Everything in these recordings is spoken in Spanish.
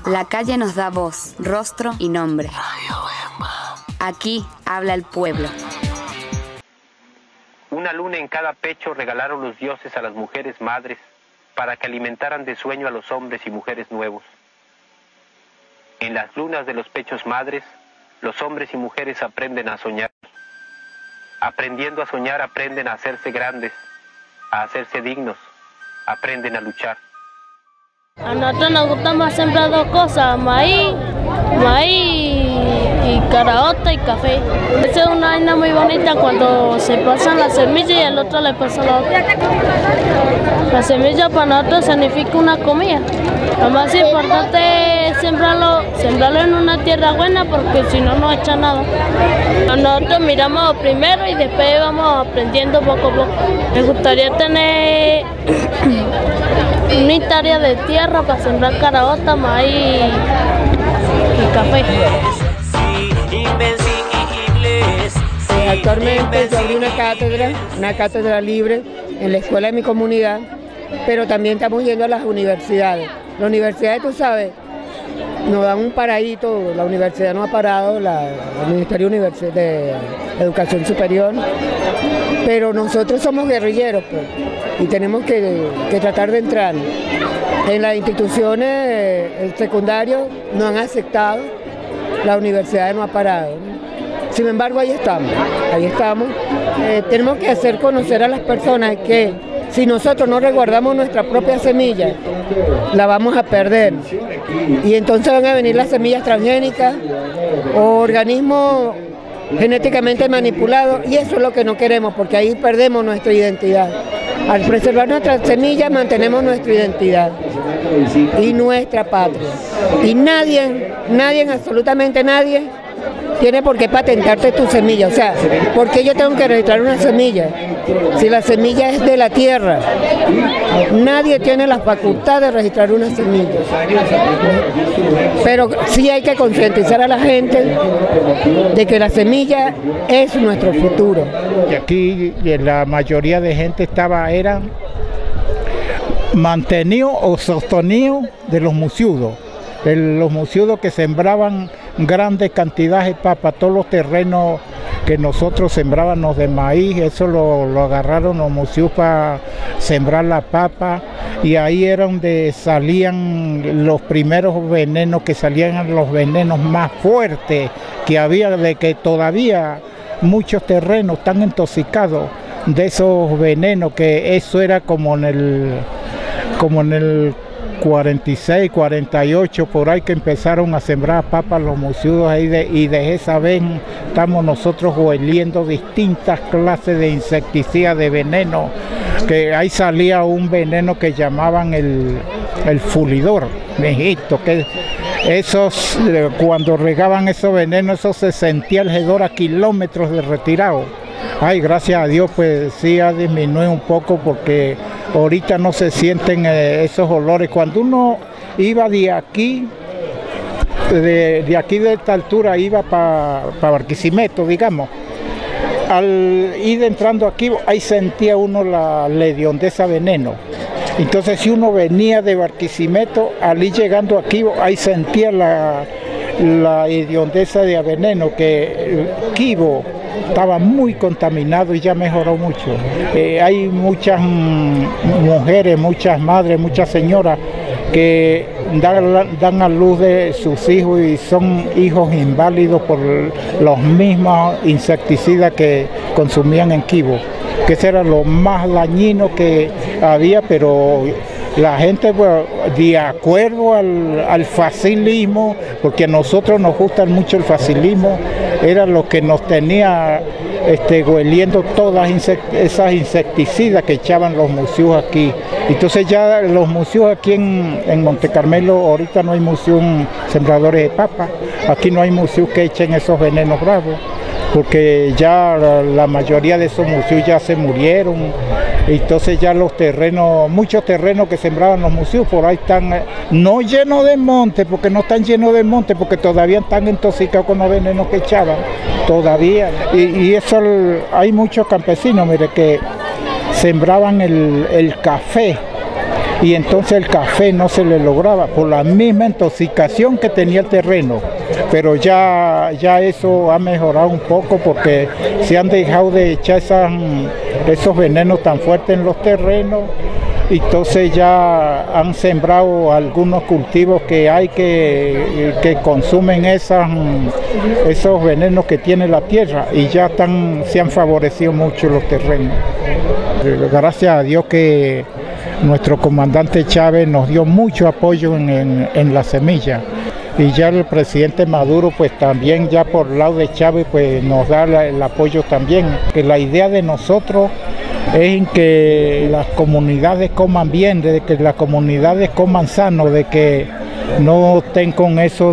La calle nos da voz, rostro y nombre. Aquí habla el pueblo. Una luna en cada pecho regalaron los dioses a las mujeres madres para que alimentaran de sueño a los hombres y mujeres nuevos. En las lunas de los pechos madres, los hombres y mujeres aprenden a soñar. Aprendiendo a soñar, aprenden a hacerse grandes, a hacerse dignos, aprenden a luchar. A nosotros nos gusta más sembrar dos cosas, maíz y caraota y café. Esa es una vaina muy bonita cuando se pasan las semillas y el otro le pasa la otra. La semilla para nosotros significa una comida. Lo más importante es sembrarlo en una tierra buena porque si no, no echa nada. Nosotros miramos primero y después vamos aprendiendo poco a poco. Me gustaría tener una hectárea de tierra para sembrar caraota, maíz y café. Actualmente yo abrí una cátedra libre en la escuela de mi comunidad, pero también estamos yendo a las universidades. Las universidades, tú sabes, nos dan un paradito, la universidad no ha parado, el Ministerio de Educación Superior, pero nosotros somos guerrilleros, pues, y tenemos que tratar de entrar. En las instituciones secundarias no han aceptado, la universidad no ha parado. Sin embargo, ahí estamos. Tenemos que hacer conocer a las personas que si nosotros no resguardamos nuestra propia semilla, la vamos a perder. Y entonces van a venir las semillas transgénicas o organismos genéticamente manipulados, y eso es lo que no queremos, porque ahí perdemos nuestra identidad. Al preservar nuestras semillas mantenemos nuestra identidad y nuestra patria. Y nadie, absolutamente nadie, tiene por qué patentarte tu semilla. O sea, ¿por qué yo tengo que registrar una semilla? Si la semilla es de la tierra, nadie tiene la facultad de registrar una semilla. Pero sí hay que concientizar a la gente de que la semilla es nuestro futuro. Y aquí la mayoría de gente era mantenido o sostenido de los muciudos que sembraban grandes cantidades de papa. Todos los terrenos que nosotros sembrábamos de maíz, eso lo agarraron los mucius para sembrar la papa, y ahí era donde salían los primeros venenos, que salían los venenos más fuertes que había, de que todavía muchos terrenos están intoxicados de esos venenos, que eso era como en el 46, 48, por ahí, que empezaron a sembrar papas los muciudos ahí, y de esa vez estamos nosotros hueliendo distintas clases de insecticidas, de veneno, que ahí salía un veneno que llamaban el fulidor, viejito, que esos, cuando regaban esos venenos, eso se sentía el hedor a kilómetros de retirado. Ay, gracias a Dios, pues sí ha disminuido un poco, porque ahorita no se sienten esos olores. Cuando uno iba de aquí de esta altura, iba para Barquisimeto, digamos, al ir entrando aquí, ahí sentía uno la hediondeza veneno. Entonces, si uno venía de Barquisimeto, al ir llegando aquí, ahí sentía la hediondeza de veneno, que Quibo estaba muy contaminado y ya mejoró mucho. Hay muchas mujeres, muchas madres, muchas señoras que dan a luz de sus hijos y son hijos inválidos por los mismos insecticidas que consumían en Quibo, que ese era lo más dañino que había, pero la gente, bueno, de acuerdo al facilismo, porque a nosotros nos gusta mucho el facilismo, era lo que nos tenía hueliendo todas esas insecticidas que echaban los mucius aquí. Entonces ya los mucius aquí en Monte Carmelo, ahorita no hay mucius sembradores de papa, aquí no hay mucius que echen esos venenos bravos, porque ya la mayoría de esos mucius ya se murieron. Entonces ya los terrenos, muchos terrenos que sembraban los mucius por ahí están no llenos de monte, porque no están llenos de monte, porque todavía están intoxicados con los venenos que echaban, todavía. Y eso, hay muchos campesinos, mire, que sembraban el café y entonces el café no se le lograba por la misma intoxicación que tenía el terreno. Pero ya eso ha mejorado un poco porque se han dejado de echar esos venenos tan fuertes en los terrenos. Entonces ya han sembrado algunos cultivos que hay que consumen esos venenos que tiene la tierra y ya se han favorecido mucho los terrenos. Gracias a Dios que nuestro comandante Chávez nos dio mucho apoyo en la semilla. Y ya el presidente Maduro pues también ya por el lado de Chávez pues nos da el apoyo también. Que la idea de nosotros es en que las comunidades coman bien, de que las comunidades coman sano, de que no estén con eso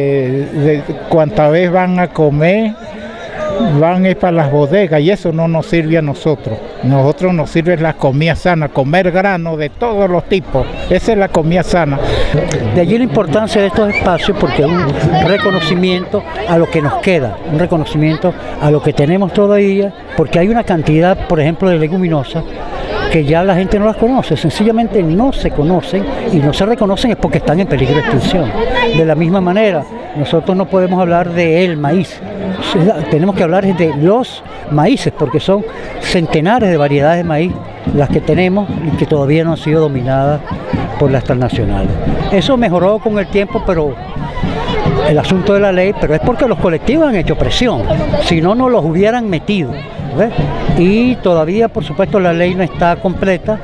de cuánta vez van a comer, van para las bodegas, y eso no nos sirve a nosotros. Nosotros nos sirve la comida sana, comer grano de todos los tipos, esa es la comida sana. De allí la importancia de estos espacios, porque es un reconocimiento a lo que nos queda, un reconocimiento a lo que tenemos todavía, porque hay una cantidad, por ejemplo, de leguminosas que ya la gente no las conoce, sencillamente no se conocen, y no se reconocen es porque están en peligro de extinción. De la misma manera, nosotros no podemos hablar del maíz, tenemos que hablar de los maíces, porque son centenares de variedades de maíz las que tenemos y que todavía no han sido dominadas por las transnacionales. Eso mejoró con el tiempo, pero el asunto de la ley, pero es porque los colectivos han hecho presión, si no, no los hubieran metido. ¿Ves? Y todavía, por supuesto, la ley no está completa,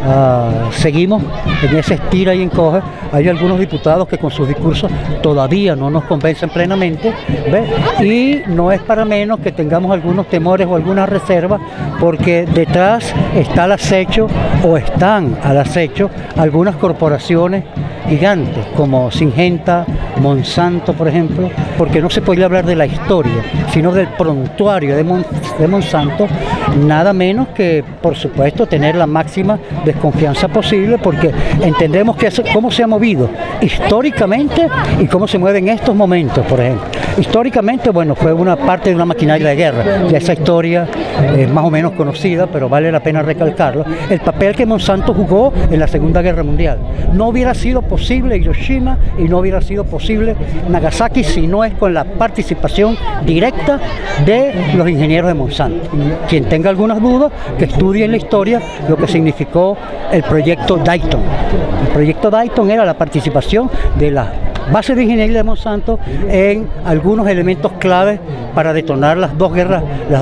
seguimos en ese estira y encoge. Hay algunos diputados que con sus discursos todavía no nos convencen plenamente, ¿ves? Y no es para menos que tengamos algunos temores o algunas reservas, porque detrás está al acecho, o están al acecho, algunas corporaciones gigantes como Syngenta, Monsanto, por ejemplo, porque no se puede hablar de la historia, sino del prontuario de Monsanto, nada menos que, por supuesto, tener la máxima desconfianza posible, porque entendemos que cómo se ha movido históricamente y cómo se mueve en estos momentos, por ejemplo. Históricamente, bueno, fue una parte de una maquinaria de guerra, ya esa historia es más o menos conocida, pero vale la pena recalcarlo, el papel que Monsanto jugó en la Segunda Guerra Mundial. No hubiera sido posible Hiroshima y no hubiera sido posible Nagasaki si no es con la participación directa de los ingenieros de Monsanto. Quien tenga algunas dudas, que estudie en la historia lo que significó el proyecto Dayton. El proyecto Dayton era la participación de la base de ingeniería de Monsanto en algunos elementos claves para detonar las dos guerras, los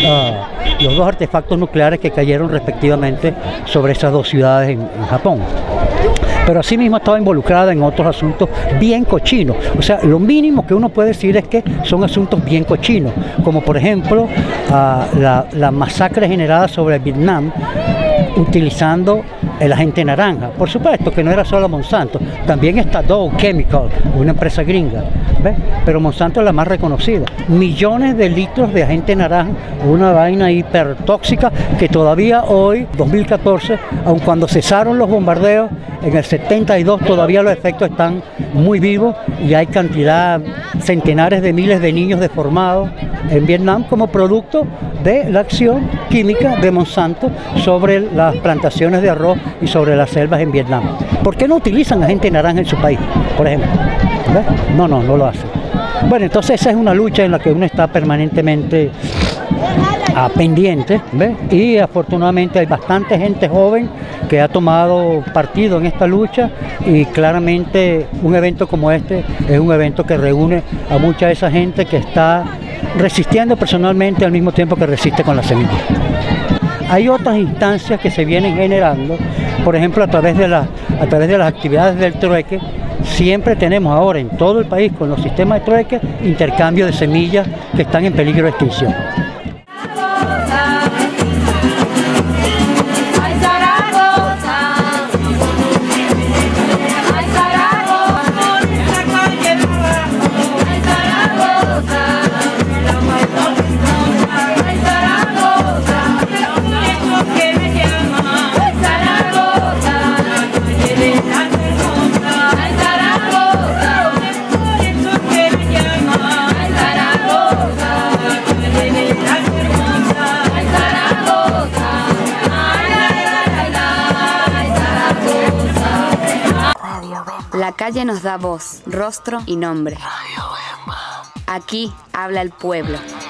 dos artefactos nucleares que cayeron respectivamente sobre esas dos ciudades en Japón. Pero asimismo estaba involucrada en otros asuntos bien cochinos. O sea, lo mínimo que uno puede decir es que son asuntos bien cochinos, como por ejemplo la masacre generada sobre Vietnam utilizando el agente naranja. Por supuesto que no era solo Monsanto, también está Dow Chemical, una empresa gringa, ¿ves? Pero Monsanto es la más reconocida. Millones de litros de agente naranja, una vaina hipertóxica que todavía hoy, 2014, aun cuando cesaron los bombardeos, en el 72 todavía los efectos están muy vivos y hay centenares de miles de niños deformados en Vietnam como producto de la acción química de Monsanto sobre las plantaciones de arroz y sobre las selvas en Vietnam. ¿Por qué no utilizan agente naranja en su país, por ejemplo? ¿Ves? No lo hacen. Bueno, entonces esa es una lucha en la que uno está permanentemente pendiente, ¿ves? Y afortunadamente hay bastante gente joven que ha tomado partido en esta lucha, y claramente un evento como este es un evento que reúne a mucha de esa gente que está resistiendo personalmente al mismo tiempo que resiste con la semilla. Hay otras instancias que se vienen generando, por ejemplo a través de las actividades del trueque. Siempre tenemos ahora en todo el país con los sistemas de trueque intercambio de semillas que están en peligro de extinción. Ay, Zaragoza, calle nos da voz, rostro y nombre. Aquí habla el pueblo.